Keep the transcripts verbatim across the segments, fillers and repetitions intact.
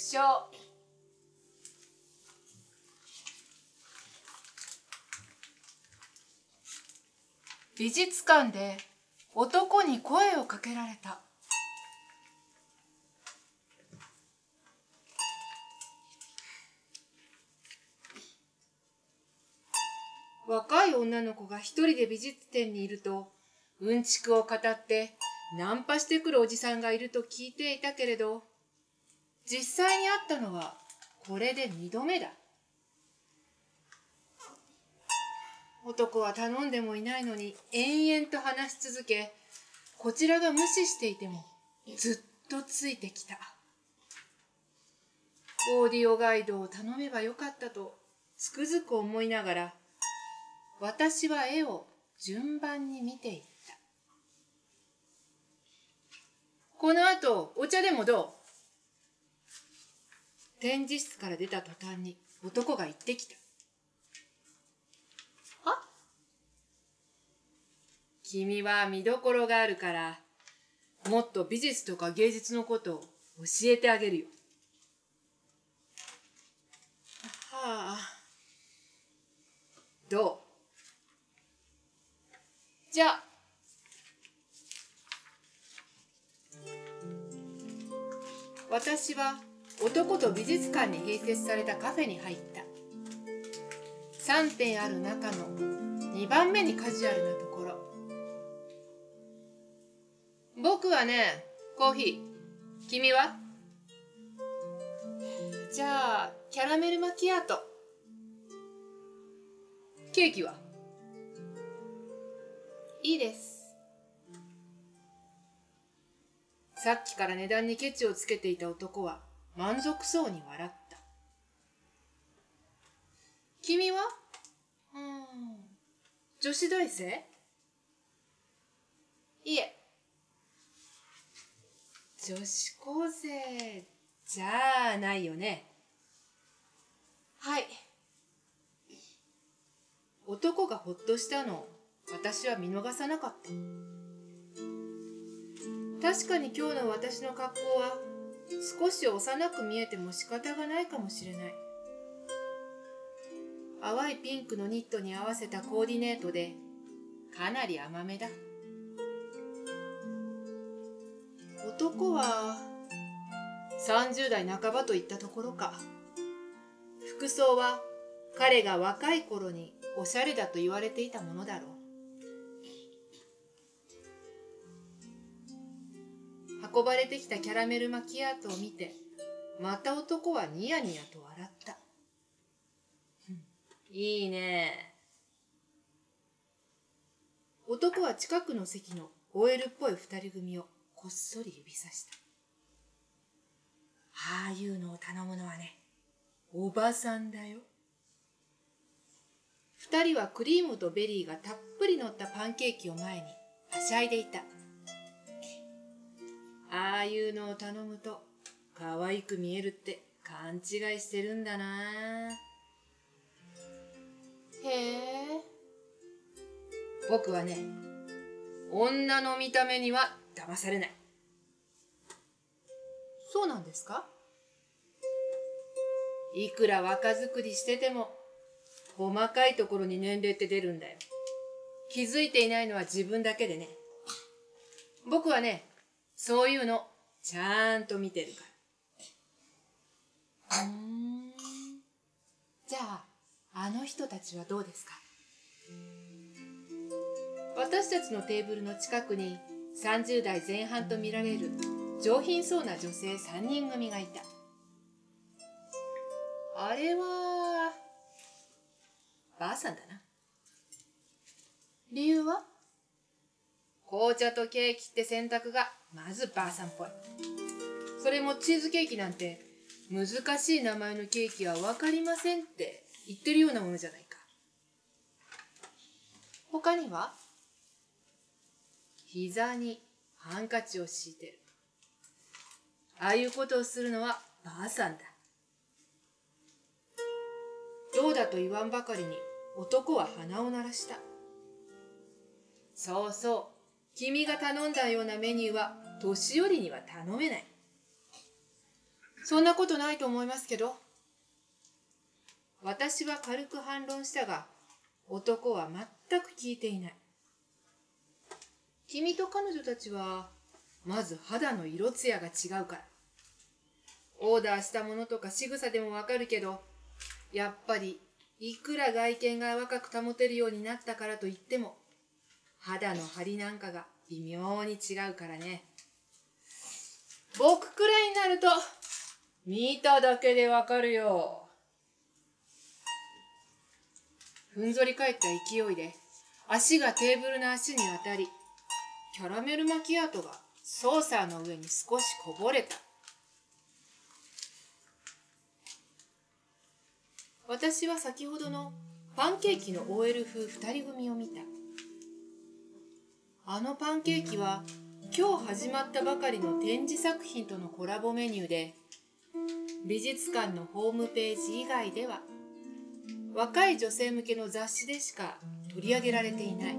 緒。美術館で男に声をかけられた。若い女の子が一人で美術展にいると、うんちくを語ってナンパしてくるおじさんがいると聞いていたけれど、実際に会ったのはこれで二度目だ。男は頼んでもいないのに延々と話し続け、こちらが無視していてもずっとついてきた。オーディオガイドを頼めばよかったとつくづく思いながら、私は絵を順番に見ていった。この後お茶でもどう？展示室から出た途端に男が言ってきた。は？君は見どころがあるから、もっと美術とか芸術のことを教えてあげるよ。はあ。どう？じゃあ。私は男と美術館に併設されたカフェに入った。さんてんある中のにばんめにカジュアルなところ。僕はね、コーヒー。君は？じゃあ、キャラメルマキアート。ケーキは？いいです。さっきから値段にケチをつけていた男は満足そうに笑った。君は？うん、女子大生？いえ。女子高生じゃあないよね。はい。男がほっとしたのを私は見逃さなかった。確かに今日の私の格好は少し幼く見えても仕方がないかもしれない。淡いピンクのニットに合わせたコーディネートでかなり甘めだ。男はさんじゅうだいなかばといったところか。服装は彼が若い頃におしゃれだと言われていたものだろう。運ばれてきたキャラメルマキアートを見て、また男はニヤニヤと笑った。いいね。男は近くの席の オーエル っぽい二人組をこっそり指さした。ああいうのを頼むのはね、おばさんだよ。二人はクリームとベリーがたっぷり乗ったパンケーキを前にはしゃいでいた。ああいうのを頼むと可愛く見えるって勘違いしてるんだな。へえ。僕はね、女の見た目には騙されない。そうなんですか？いくら若作りしてても細かいところに年齢って出るんだよ。気づいていないのは自分だけでね。僕はね、そういうのちゃんと見てるから。うーん。じゃあ、あの人たちはどうですか？私たちのテーブルの近くにさんじゅうだいぜん半と見られる上品そうな女性さんにん組がいた。あれはばあさんだな。理由は？紅茶とケーキって選択がまずばあさんっぽい。それもチーズケーキなんて難しい名前のケーキは分かりませんって言ってるようなものじゃないか。他には？膝にハンカチを敷いてる。ああいうことをするのはばあさんだ。どうだと言わんばかりに男は鼻を鳴らした。そうそう、君が頼んだようなメニューは年寄りには頼めない。 そんなことないと思いますけど。私は軽く反論したが、男は全く聞いていない。君と彼女たちは、まず肌の色艶が違うから。オーダーしたものとか仕草でもわかるけど、やっぱりいくら外見が若く保てるようになったからといっても、肌の張りなんかが微妙に違うからね。僕くらいになると、見ただけでわかるよ。ふんぞり返った勢いで、足がテーブルの足に当たり、キャラメルマキアートがソーサーの上に少しこぼれた。私は先ほどのパンケーキの オーエル 風二人組を見た。あのパンケーキは今日始まったばかりの展示作品とのコラボメニューで、美術館のホームページ以外では若い女性向けの雑誌でしか取り上げられていない。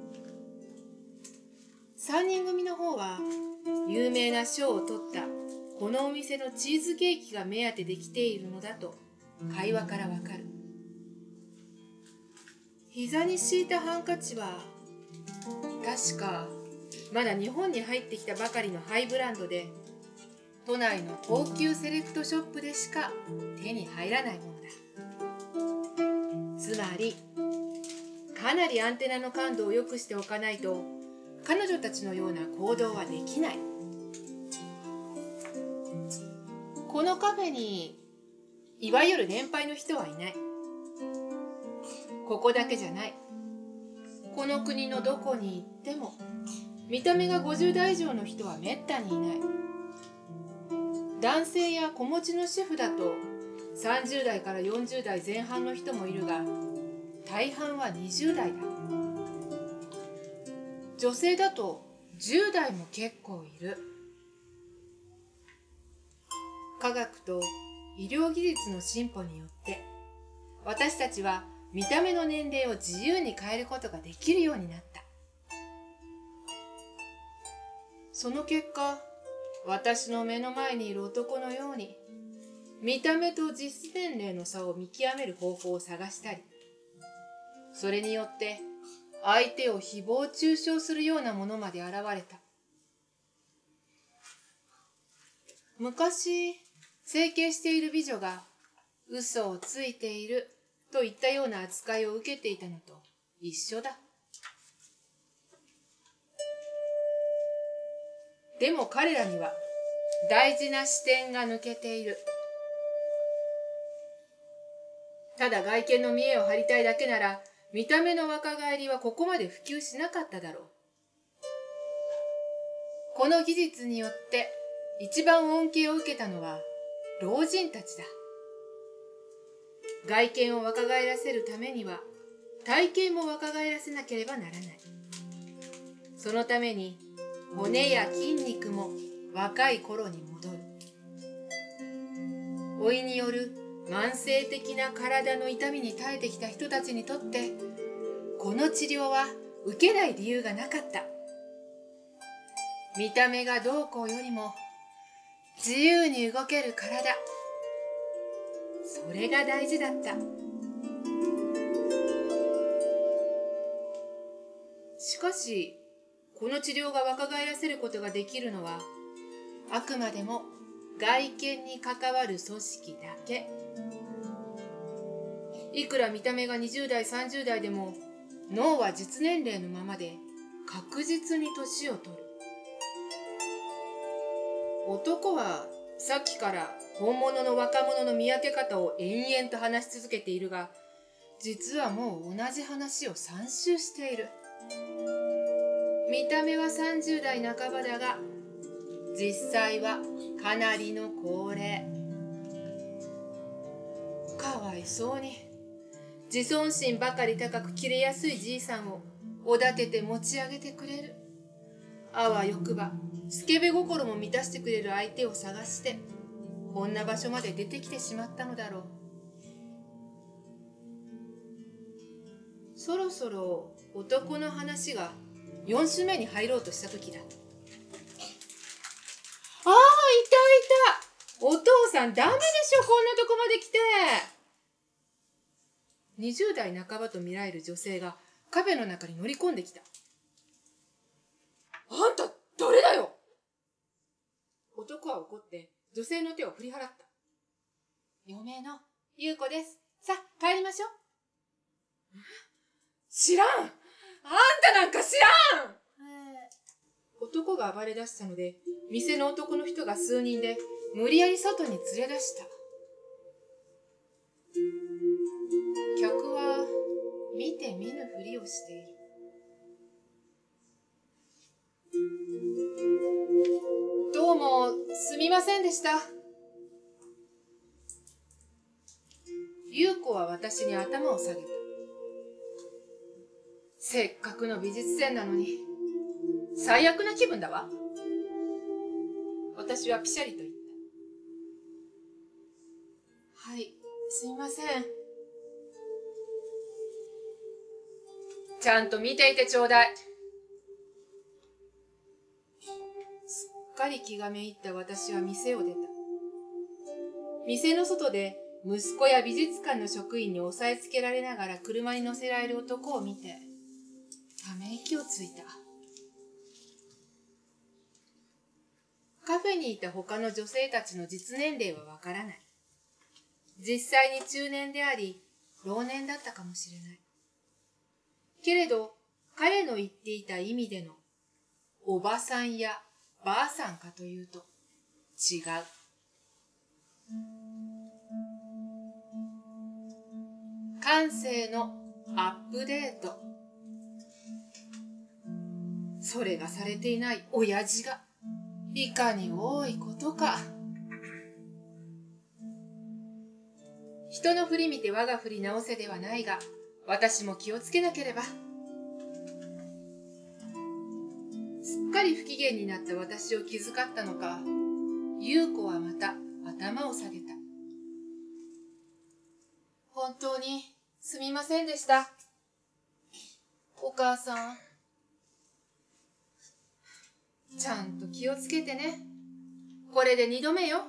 三人組の方は有名な賞を取ったこのお店のチーズケーキが目当てで来ているのだと会話からわかる。膝に敷いたハンカチは確かまだ日本に入ってきたばかりのハイブランドで、都内の高級セレクトショップでしか手に入らないものだ。つまりかなりアンテナの感度を良くしておかないと彼女たちのような行動はできない。このカフェにいわゆる年配の人はいない。ここだけじゃない。この国のどこに行っても見た目がごじゅう代以上の人はめったにいない。男性や子持ちの主婦だとさんじゅう代からよんじゅう代前半の人もいるが、大半はにじゅう代だ。女性だとじゅう代も結構いる。科学と医療技術の進歩によって私たちは見た目の年齢を自由に変えることができるようになった。その結果、私の目の前にいる男のように見た目と実年齢の差を見極める方法を探したり、それによって相手を誹謗中傷するようなものまで現れた。昔整形している美女が嘘をついているといったような扱いを受けていたのと一緒だ。でも彼らには大事な視点が抜けている。ただ外見の見栄を張りたいだけなら、見た目の若返りはここまで普及しなかっただろう。この技術によって一番恩恵を受けたのは老人たちだ。外見を若返らせるためには体型も若返らせなければならない。そのために骨や筋肉も若い頃に戻る。老いによる慢性的な体の痛みに耐えてきた人たちにとって、この治療は受けない理由がなかった。見た目がどうこうよりも自由に動ける体、それが大事だった。しかしこの治療が若返らせることができるのは、あくまでも外見に関わる組織だけ。いくら見た目がにじゅう代さんじゅう代でも、脳は実年齢のままで確実に年を取る。男はさっきから本物の若者の見分け方を延々と話し続けているが、実はもう同じ話をさん周している。見た目はさんじゅう代半ばだが、実際はかなりの高齢。かわいそうに、自尊心ばかり高く切れやすいじいさんをおだてて持ち上げてくれる。あわよくばスケベ心も満たしてくれる相手を探して、こんな場所まで出てきてしまったのだろう。そろそろ男の話がよん週目に入ろうとした時だ。ああ、いたいた。お父さん、ダメでしょ、こんなとこまで来て。にじゅう代半ばと見られる女性がカフェの中に乗り込んできた。あんた、誰だよ。男は怒って女性の手を振り払った。嫁の優子です。さあ、帰りましょう。知らん。あんたなんか知らん。男が暴れ出したので、店の男の人が数人で無理やり外に連れ出した。客は見て見ぬふりをしている。どうもすみませんでした。優子は私に頭を下げた。せっかくの美術展なのに最悪な気分だわ。私はピシャリと言った。はい、すみません。ちゃんと見ていてちょうだい。すっかり気がめいった私は店を出た。店の外で息子や美術館の職員に押さえつけられながら車に乗せられる男を見て、ため息をついた。カフェにいた他の女性たちの実年齢はわからない。実際に中年であり、老年だったかもしれない。けれど、彼の言っていた意味での、おばさんやばあさんかというと、違う。感性のアップデート。それがされていない親父が、いかに多いことか。人の振り見て我が振り直せではないが、私も気をつけなければ。すっかり不機嫌になった私を気遣ったのか、優子はまた頭を下げた。本当にすみませんでした。お母さん、ちゃんと気をつけてね。これで二度目よ。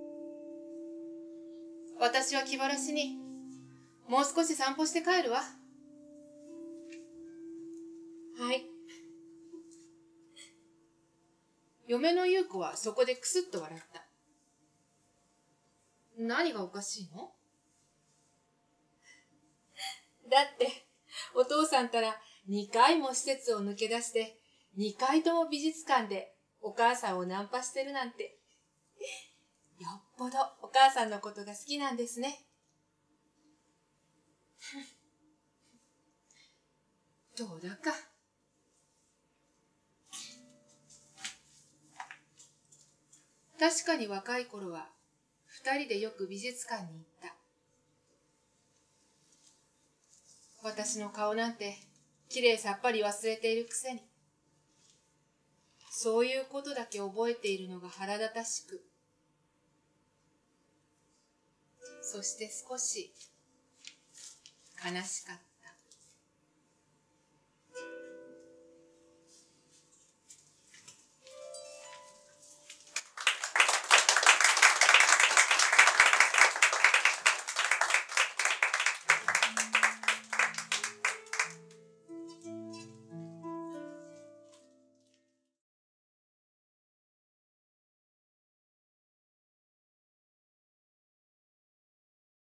私は気晴らしにもう少し散歩して帰るわ。はい。嫁の優子はそこでクスッと笑った。何がおかしいの？だってお父さんたらにかいも施設を抜け出してにかいとも美術館でお母さんをナンパしてるなんて、よっぽどお母さんのことが好きなんですね。どうだか。確かに若い頃は二人でよく美術館に行った。私の顔なんてきれいさっぱり忘れているくせに、そういうことだけ覚えているのが腹立たしく、そして少し悲しかった。